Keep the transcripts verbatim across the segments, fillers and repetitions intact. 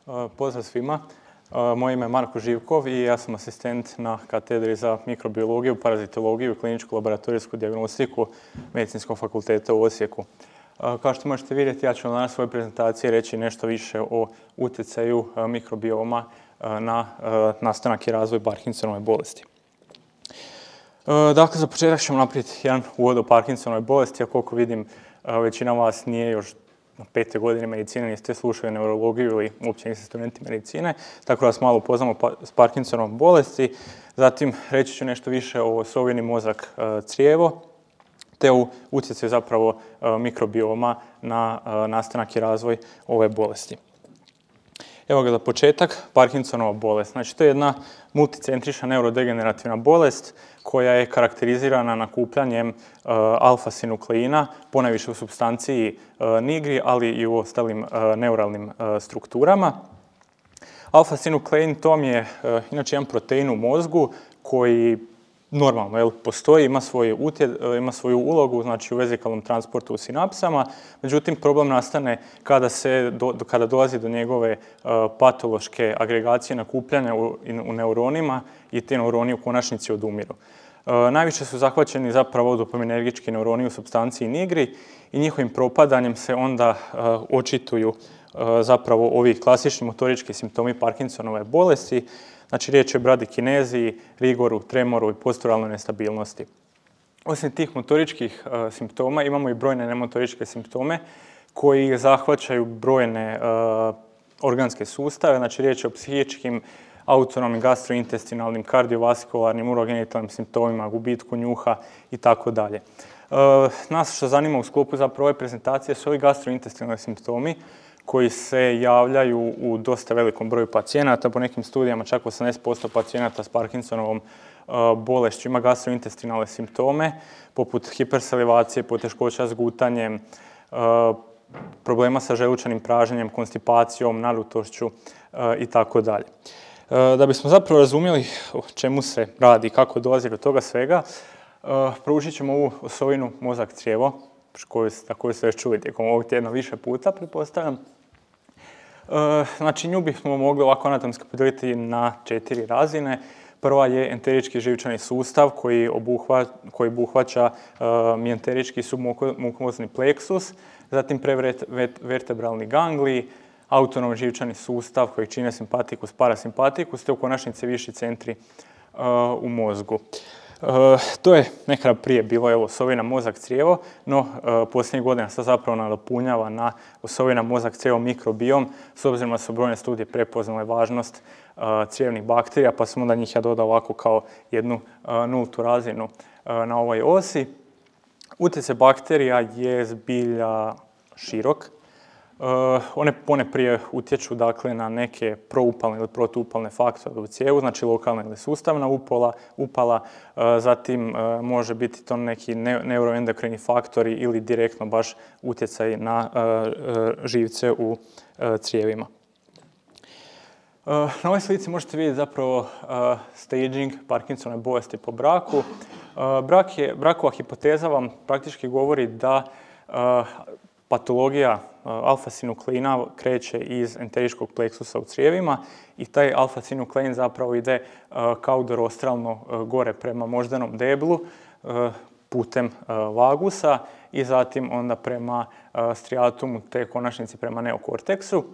Pozdrav svima. Moje ime je Marko Živkov i ja sam asistent na katedri za mikrobiologiju, parazitologiju i kliničku laboratorijsku dijagnostiku Medicinskog fakulteta u Osijeku. Kao što možete vidjeti, ja ću vam danas u svojoj prezentaciji reći nešto više o utjecaju mikrobioma na nastanak i razvoj Parkinsonove bolesti. Dakle, za početak ćemo napraviti jedan uvod o Parkinsonove bolesti, a koliko vidim, većina vas nije još na pete godine medicine, niste slušali neurologiju ili uopće niste studenti medicine, tako da vas malo upoznamo s Parkinsonovom bolesti. Zatim reći ću nešto više o osovini mozak crijevo, te o utjecaju zapravo mikrobioma na nastanak i razvoj ove bolesti. Evo ga za početak, Parkinsonova bolest. Znači, to je jedna multicentrična neurodegenerativna bolest koja je karakterizirana nakupljanjem uh, alfa-sinukleina, ponajviše u supstanciji uh, nigri, ali i u ostalim uh, neuralnim uh, strukturama. Alfa-sinuklein to je uh, inače jedan protein u mozgu koji normalno jel, postoji, ima, svoje utje, ima svoju ulogu, znači u vezikalnom transportu u sinapsama, međutim problem nastane kada, se do, kada dolazi do njegove uh, patološke agregacije nakupljanja u, u neuronima i ti neuroni u konačnici odumiru. Uh, najviše su zahvaćeni zapravo dopaminergički neuroni u supstanciji nigri i njihovim propadanjem se onda uh, očituju uh, zapravo ovi klasični motorički simptomi Parkinsonove bolesti. Znači, riječ je o bradikineziji, rigoru, tremoru i posturalnoj nestabilnosti. Osim tih motoričkih uh, simptoma imamo i brojne nemotoričke simptome koji zahvaćaju brojne uh, organske sustave. Znači, riječ je o psihičkim, autonomnim, gastrointestinalnim, kardiovaskularnim, urogenitalnim simptomima, gubitku njuha i tako dalje. Nas što zanima u sklopu zapravo ove prezentacije su ovi gastrointestinalni simptomi koji se javljaju u dosta velikom broju pacijenata. Po nekim studijama čak osamdeset posto pacijenata s Parkinsonovom uh, bolešću ima gastrointestinalne simptome, poput hipersalivacije, poteškoća s gutanjem, uh, problema sa želučanim pražnjenjem, konstipacijom, nadutošću uh, i tako dalje. Uh, da bismo zapravo razumjeli o čemu se radi i kako dolazi do toga svega, uh, proučit ćemo ovu osovinu mozak crijevo, koju, na koju ste već čuli tijekom ovog tjedna više puta, pretpostavljam. E, znači, nju bismo mogli ovako anatomski podijeliti na četiri razine. Prva je enterički živčani sustav koji, obuhva, koji obuhvaća e, mijenterički submukozni pleksus, zatim prevertebralni ganglij, autonomni živčani sustav koji čine simpatikus, parasimpatikus, te u konačnici viši centri e, u mozgu. Uh, to je nekada prije bilo evo, osovina mozak crijevo, no uh, posljednjih godina se zapravo nadopunjava na osovina mozak crijevo mikrobiom, s obzirom da su brojne studije prepoznale važnost uh, crijevnih bakterija, pa sam onda njih ja dodao ovako kao jednu uh, nultu razinu uh, na ovoj osi. Utjecaj bakterija je zbilja širok. Uh, one poneprije utječu dakle, na neke proupalne ili protuupalne faktore u cijevu, znači lokalna ili sustavna upala, upala, uh, zatim uh, može biti to neki ne, neuroendokrini faktori ili direktno baš utjecaj na uh, uh, živce u uh, crijevima. Uh, na ovoj slici možete vidjeti zapravo uh, staging Parkinsonove bolesti po braku. Uh, brak je, brakova hipoteza vam praktički govori da uh, patologija alfa-sinukleina kreće iz enteričkog pleksusa u crijevima i taj alfa-sinuklein zapravo ide kauderostralno gore prema moždanom deblu putem vagusa i zatim onda prema striatumu te konačnici prema neokorteksu.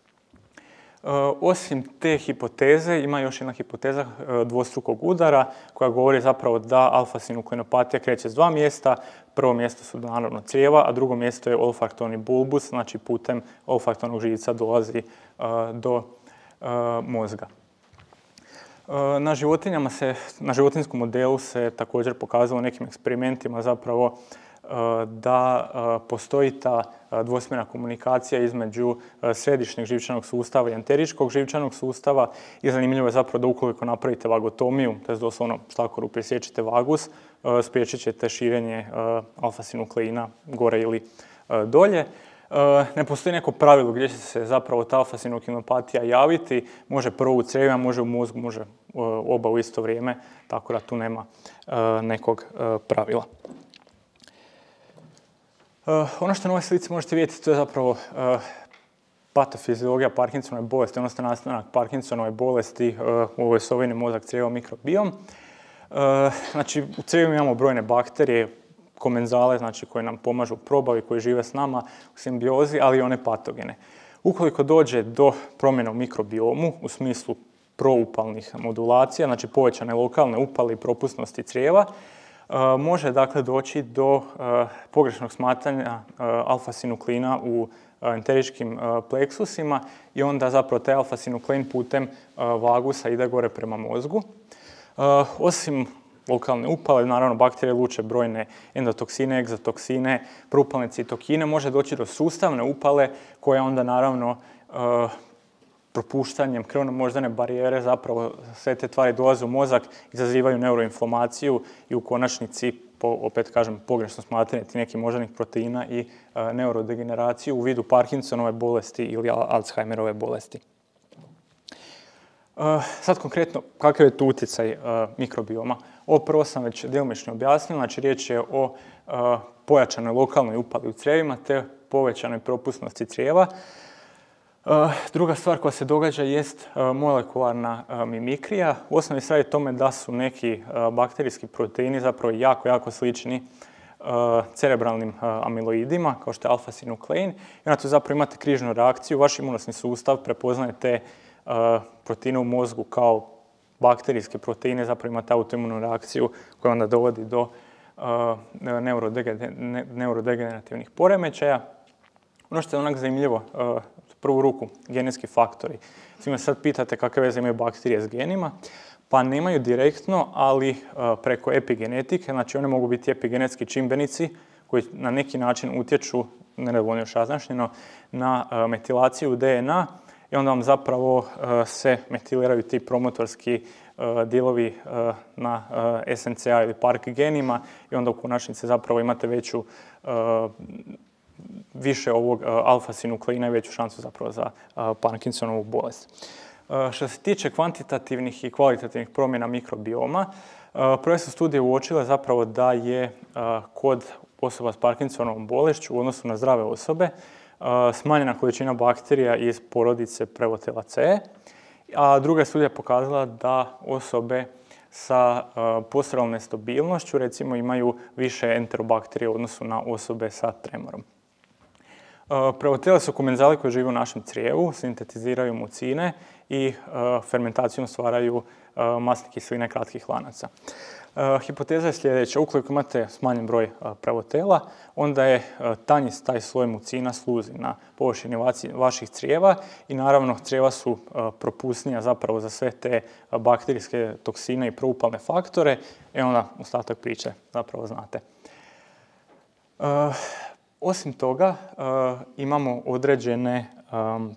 Osim te hipoteze, ima još jedna hipoteza dvostrukog udara koja govori zapravo da alfa-sinuklinopatija kreće s dva mjesta. Prvo mjesto su naravno crijeva, a drugo mjesto je olfaktorni bulbus, znači putem olfaktornog živca dolazi uh, do uh, mozga. Uh, na životinjama se, na životinjskom modelu se također pokazalo nekim eksperimentima zapravo uh, da uh, postoji ta uh, dvosmjerna komunikacija između uh, središnjeg živčanog sustava i enteričkog živčanog sustava i zanimljivo je zapravo da ukoliko napravite vagotomiju, to je doslovno štakoru presječete vagus, spriječit ćete širenje uh, alfa-sinukleina gore ili uh, dolje. Uh, ne postoji neko pravilo gdje će se zapravo ta alfa-sinuklinopatija javiti. Može prvo u crijevima, može u mozgu, može uh, oba u isto vrijeme, tako da tu nema uh, nekog uh, pravila. Uh, ono što na ovoj slici možete vidjeti, to je zapravo uh, patofiziologija Parkinsonove bolesti, odnosno nastanak Parkinsonove bolesti u ovoj osovini mozak, crijevo, mikrobiom. Znači, u crijevu imamo brojne bakterije, komenzale, znači koje nam pomažu u probavi, koji žive s nama u simbiozi, ali i one patogene. Ukoliko dođe do promjena u mikrobiomu, u smislu proupalnih modulacija, znači povećane lokalne upale i propusnosti crijeva, može dakle doći do pogrešnog smatanja alfa-sinuklina u enteričkim pleksusima i onda zapravo taj alfa-sinuklein putem vagusa ide gore prema mozgu. Osim lokalne upale, naravno bakterije luče brojne endotoksine, egzotoksine, proupalne citokine, može doći do sustavne upale koja onda naravno propuštanjem krvno-moždane barijere zapravo sve te tvari dolaze u mozak, izazivaju neuroinflamaciju i u konačnici, po, opet kažem, pogrešno smatranje tih nekih moždanih proteina i uh, neurodegeneraciju u vidu Parkinsonove bolesti ili Alzheimerove bolesti. Uh, sad konkretno, kakav je tu utjecaj uh, mikrobioma? Ovo prvo sam već djelomično objasnio, znači riječ je o uh, pojačanoj lokalnoj upali u crijevima te povećanoj propusnosti crijeva. Uh, druga stvar koja se događa jest uh, molekularna uh, mimikrija. U osnovi se radi o tome da su neki uh, bakterijski proteini zapravo jako, jako slični uh, cerebralnim uh, amiloidima, kao što je alfa-sinuklein. I onda tu zapravo imate križnu reakciju. Vaš imunosni sustav prepoznaje te uh, proteine u mozgu kao bakterijske proteine, zapravo imate autoimunu reakciju koja onda dovodi do uh, neurodegenerativnih poremećaja. Ono što je onak zanimljivo, uh, prvu ruku, genetski faktori. Svi me sad pitate kakve veze imaju bakterije s genima. Pa nemaju direktno, ali uh, preko epigenetike, znači one mogu biti epigenetski čimbenici koji na neki način utječu, nedovoljno još razjašnjeno, na uh, metilaciju D N A i onda vam zapravo uh, se metiliraju ti promotorski uh, dijelovi uh, na uh, S N C A ili Park genima i onda u konačnici zapravo imate veću uh, više ovog uh, alfa-sinukleina i veću šansu zapravo za uh, Parkinsonovu bolest. Uh, što se tiče kvantitativnih i kvalitativnih promjena mikrobioma, uh, prve su studije uočile zapravo da je uh, kod osoba s Parkinsonovom bolešću u odnosu na zdrave osobe uh, smanjena količina bakterija iz porodice Prevotella C, a druga je studija pokazala da osobe sa uh, posturalnom nestabilnošću recimo imaju više enterobakterija u odnosu na osobe sa tremorom. Uh, Prevotelle su komenzali koji žive u našem crijevu, sintetiziraju mucine i uh, fermentacijom stvaraju uh, masne kiseline kratkih lanaca. Uh, hipoteza je sljedeća. Ukoliko imate smanjen broj uh, Prevotella, onda je uh, tanji taj sloj mucina sluzi na površini vaših crijeva i naravno crijeva su uh, propusnija zapravo za sve te uh, bakterijske toksine i proupalne faktore i onda ostatak priče zapravo znate. Uh, Osim toga, uh, imamo određene um,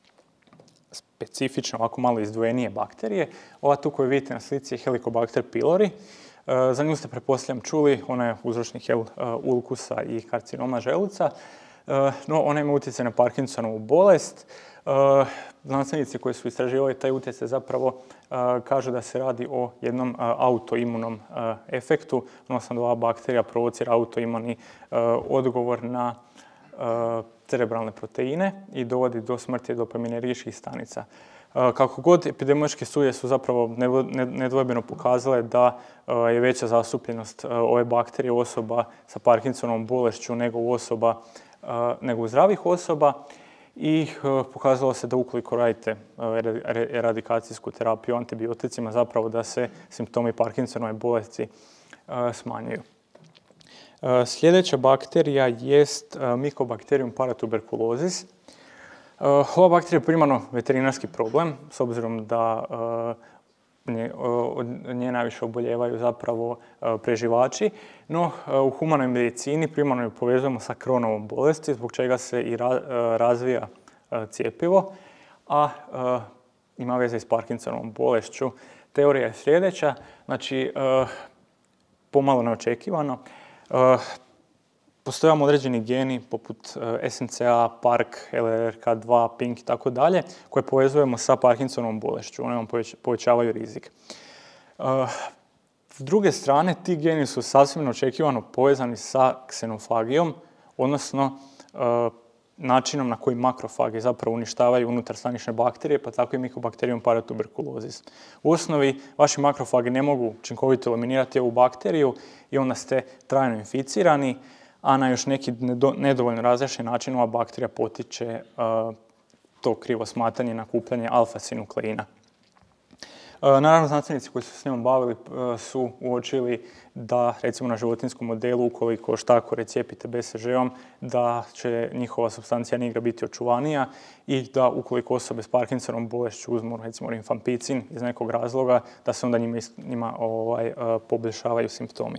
specifične, ovako malo izdvojenije bakterije. Ova tu koju vidite na slici je Helicobacter pylori. Uh, za nju ste pretpostavljam čuli, ona je uzročnik uh, ulkusa i karcinoma želuca, uh, no ona ima utjecaj na Parkinsonovu bolest. Uh, znanstvenici koji su istraživali taj utjecaj zapravo uh, kažu da se radi o jednom uh, autoimunom uh, efektu, odnosno da ova bakterija provocira autoimuni uh, odgovor na uh, cerebralne proteine i dovodi do smrti dopaminergičkih stanica. Uh, kako god, epidemiološke studije su zapravo nedvojbeno pokazale da uh, je veća zastupljenost uh, ove bakterije u osoba sa Parkinsonovom bolešću nego u osoba, uh, nego u zdravih osoba. I uh, pokazalo se da ukoliko radite uh, eradikacijsku terapiju antibioticima, zapravo da se simptomi Parkinsonove bolesti uh, smanjuju. Uh, sljedeća bakterija jest uh, Mycobacterium paratuberculosis. Uh, ova bakterija je primarno veterinarski problem, s obzirom da uh, Nje, od nje najviše oboljevaju zapravo uh, preživači, no uh, u humanoj medicini primarno ju povezujemo sa Crohnovom bolesti, zbog čega se i ra, uh, razvija uh, cjepivo, a uh, ima veze s Parkinsonovom bolešću. Teorija je sljedeća, znači uh, pomalo neočekivano, uh, postoje određeni geni poput uh, S N C A, Park, L R K dva, Pink i tako dalje, koje povezujemo sa Parkinsonovom bolešću. One vam povećavaju rizik. Uh, s druge strane, ti geni su sasvim očekivano povezani sa ksenofagijom, odnosno uh, načinom na koji makrofagi zapravo uništavaju unutarstanične bakterije, pa tako i Mycobacterium paratuberculosis. U osnovi, vaši makrofagi ne mogu učinkovito eliminirati ovu bakteriju i onda ste trajno inficirani, a na još neki nedovoljno razjašnjen način ova bakterija potiče uh, to krivo smatanje i nakupljanje alfa-sinukleina. Naravno, znanstvenici koji su s njom bavili su uočili da, recimo na životinjskom modelu, ukoliko štakore cijepite be ce žeom, da će njihova supstancija nigra biti očuvanija i da ukoliko osobe s Parkinsonom bolešću uzmu, recimo, rifampicin iz nekog razloga, da se onda njima, njima ovaj, poboljšavaju simptomi.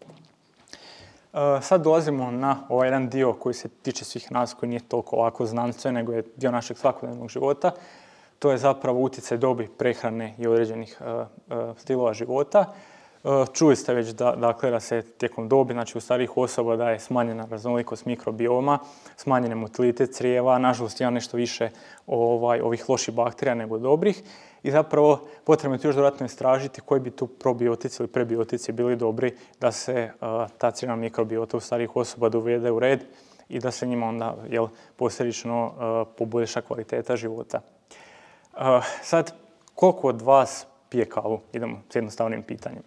Sad dolazimo na ovaj jedan dio koji se tiče svih nas, koji nije toliko ovako znanstven, nego je dio našeg svakodnevnog života. To je zapravo utjecaj dobi, prehrane i određenih uh, uh, stilova života. Uh, čuli ste već da, dakle, da se tijekom dobi, znači u starijih osoba, da je smanjena raznolikost mikrobioma, smanjen je motilitet crijeva, nažalost ima nešto više ovaj, ovih loših bakterija nego dobrih. I zapravo potrebno je još dodatno istražiti koji bi tu probiotici ili prebiotici bili dobri da se uh, ta crijevna mikrobiota u starijih osoba dovede u red i da se njima onda, jel, posljedično uh, poboljša kvaliteta života. Uh, sad, koliko od vas pije kavu? Idemo s jednostavnim pitanjem.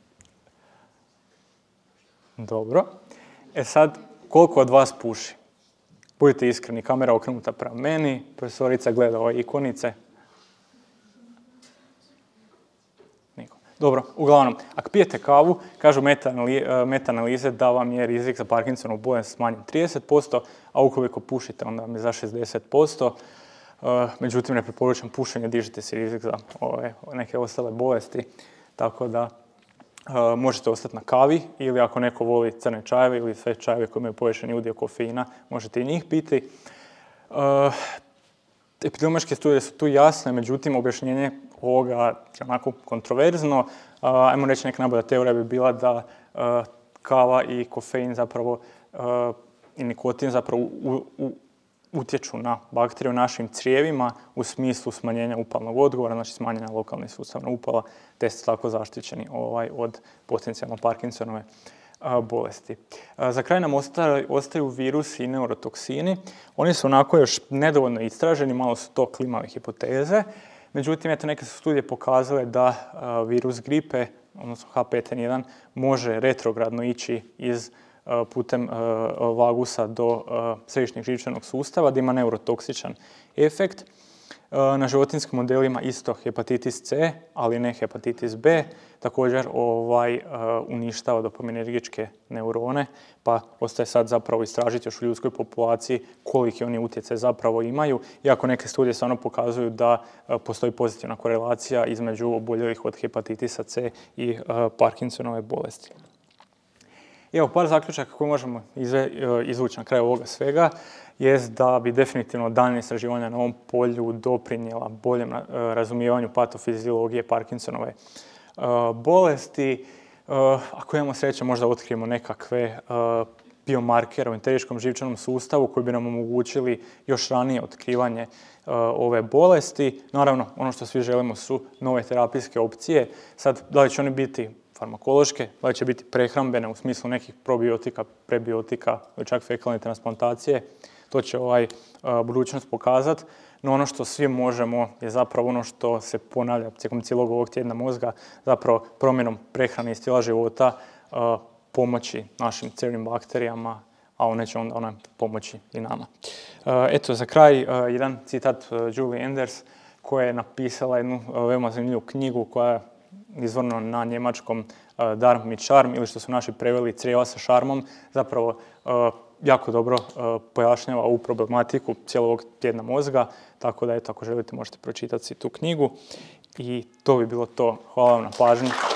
Dobro. E sad, koliko od vas puši? Budite iskreni, kamera okrenuta prema meni, profesorica gleda ove ikonice. Niko. Dobro, uglavnom, ako pijete kavu, kažu meta-analize da vam je rizik za Parkinsonovu bolest smanjen trideset posto, a ukoliko pušite, onda vam je za šezdeset posto. Uh, međutim, ne preporučam pušenje, dižete si rizik za ove, neke ostale bolesti, tako da uh, možete ostati na kavi ili ako neko voli crne čajeve ili sve čajeve koji imaju povećani udio kofeina, možete i njih piti. Uh, epidemiološke studije su tu jasne, međutim, objašnjenje ovoga je onako kontroverzno. Uh, ajmo reći, neka najbolja teorija bi bila da uh, kava i kofein zapravo uh, i nikotin zapravo u, u, utječu na bakterije u našim crijevima u smislu smanjenja upalnog odgovora, znači smanjenja lokalnih sustavna upala, te ste tako zaštićeni ovaj, od potencijalno Parkinsonove a, bolesti. A, za kraj nam ostaju, ostaju virusi i neurotoksini. Oni su onako još nedovoljno istraženi, malo su to klimave hipoteze. Međutim, eto, neke su studije pokazale da a, virus gripe, odnosno H pet N jedan, može retrogradno ići iz putem uh, vagusa do uh, središnjeg živčanog sustava, da ima neurotoksičan efekt. Uh, na životinjskim modelima isto hepatitis C, ali ne hepatitis B, također ovaj, uh, uništava dopaminergičke neurone, pa ostaje sad zapravo istražiti još u ljudskoj populaciji koliki oni utjecaj zapravo imaju, iako neke studije stvarno pokazuju da uh, postoji pozitivna korelacija između oboljelih od hepatitisa C i uh, Parkinsonove bolesti. Evo, par zaključaka koje možemo izvući na kraju ovoga svega jest da bi definitivno daljnje istraživanja na ovom polju doprinijela boljem razumijevanju patofiziologije Parkinsonove bolesti. Ako imamo sreće, možda otkrijemo nekakve biomarkere u enteričkom živčanom sustavu koji bi nam omogućili još ranije otkrivanje ove bolesti. Naravno, ono što svi želimo su nove terapijske opcije. Sad, da li će oni biti farmakološke, da li će biti prehrambene u smislu nekih probiotika, prebiotika ili čak fekalne transplantacije, to će ovaj uh, budućnost pokazati. No ono što svi možemo je zapravo ono što se ponavlja tijekom cijelog ovog tjedna mozga, zapravo promjenom prehrane i stila života uh, pomoći našim crevnim bakterijama, a one će onda ona pomoći i nama. Uh, eto, za kraj uh, jedan citat uh, Julie Enders koja je napisala jednu uh, veoma zanimljivu knjigu koja je izvorno na njemačkom uh, Darm mit Charme, ili što su naši preveli Crijeva sa šarmom, zapravo uh, jako dobro uh, pojašnjava ovu problematiku cijelog tjedna mozga, tako da eto, ako želite možete pročitati si tu knjigu. I to bi bilo to. Hvala vam na pažnji.